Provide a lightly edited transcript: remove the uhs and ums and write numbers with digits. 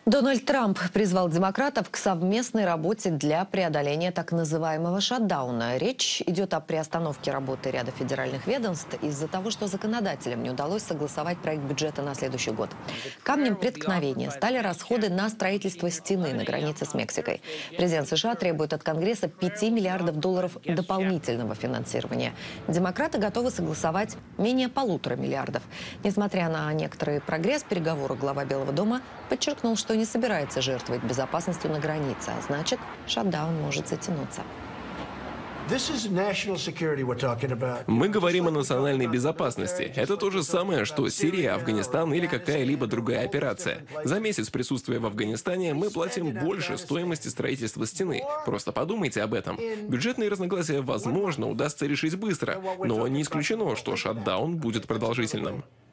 Дональд Трамп призвал демократов к совместной работе для преодоления так называемого шатдауна. Речь идет о приостановке работы ряда федеральных ведомств из-за того, что законодателям не удалось согласовать проект бюджета на следующий год. Камнем преткновения стали расходы на строительство стены на границе с Мексикой. Президент США требует от Конгресса $5 миллиардов дополнительного финансирования. Демократы готовы согласовать менее $1,5 миллиарда. Несмотря на некоторый прогресс в переговорах, глава Белого дома подчеркнул, что не собирается жертвовать безопасностью на границе, а значит, шатдаун может затянуться. Мы говорим о национальной безопасности. Это то же самое, что Сирия, Афганистан или какая-либо другая операция. За месяц присутствия в Афганистане мы платим больше стоимости строительства стены. Просто подумайте об этом. Бюджетные разногласия, возможно, удастся решить быстро, но не исключено, что шатдаун будет продолжительным.